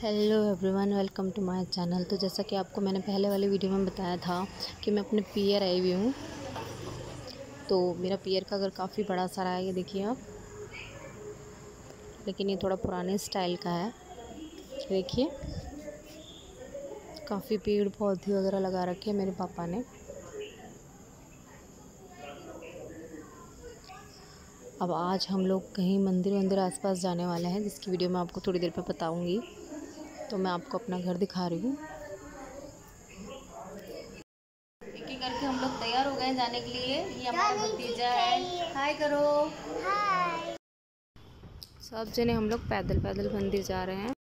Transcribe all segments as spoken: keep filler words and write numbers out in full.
Hello everyone, welcome to my channel. तो जैसा कि आपको मैंने पहले वाली वीडियो में बताया था कि मैं अपने पियर आई हुई हूँ। तो मेरा पियर का घर काफ़ी बड़ा सारा है, ये देखिए आप। लेकिन ये थोड़ा पुराने स्टाइल का है। देखिए काफ़ी पेड़ पौधे वगैरह लगा रखे हैं मेरे पापा ने। अब आज हम लोग कहीं मंदिर वंदिर आसपास जाने वाले हैं, जिसकी वीडियो मैं आपको थोड़ी देर पे बताऊंगी। तो मैं आपको अपना घर दिखा रही हूँ। एक एक करके हम लोग तैयार हो गए जाने के लिए। ये हमारा भतीजा है, हाय करो। हाय। सब जने हम लोग पैदल पैदल मंदिर जा रहे हैं।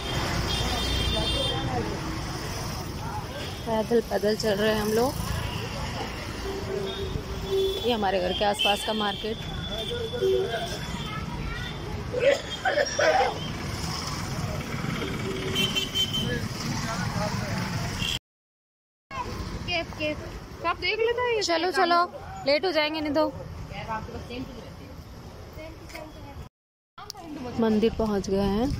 पैदल पैदल चल रहे हैं हम लोग। ये हमारे घर के आसपास का मार्केट। केफ केफ आप देख लेता है। चलो चलो, लेट हो जाएंगे नहीं तो। मंदिर पहुंच गए हैं।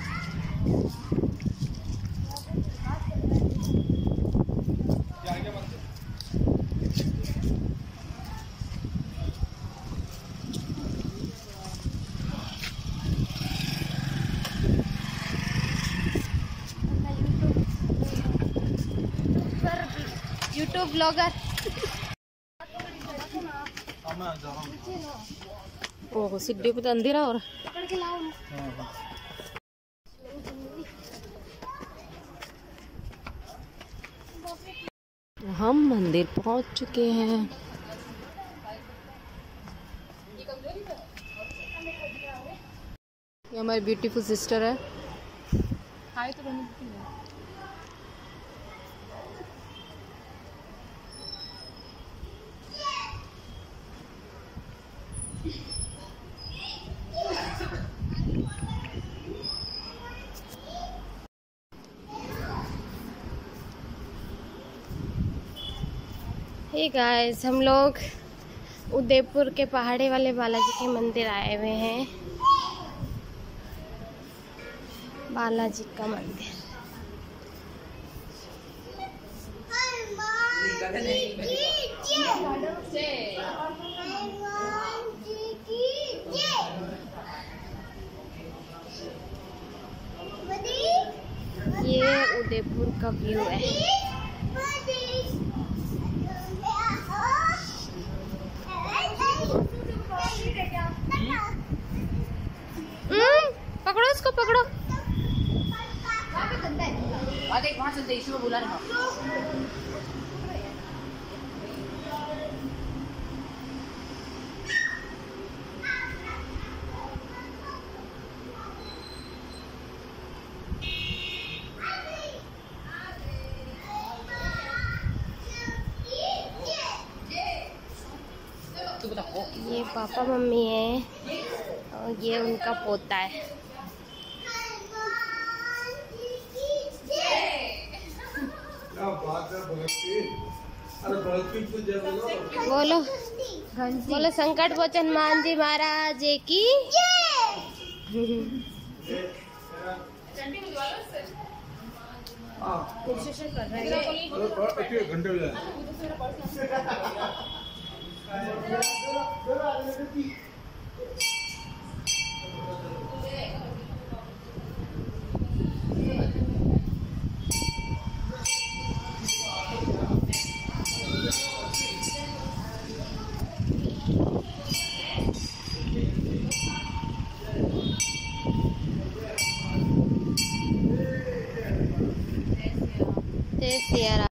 YouTube blogger. ओह सीढ़ी पे तो अंधेरा और हम मंदिर पहुंच चुके हैं। ये हमारी ब्यूटीफुल सिस्टर है। हाय तो बनी हे गाइस, हम लोग उदयपुर के पहाड़ी वाले बालाजी के मंदिर आए हुए हैं। बालाजी का मंदिर। ये उदयपुर का व्यू है। पकड़ो इसको, पकड़ो। वहाँ चलते इसमें बुला रहा। ये पापा मम्मी है और ये उनका पोता है। बोलो बोलो संकट मोचन हनुमान जी महाराज की जय सिया राम।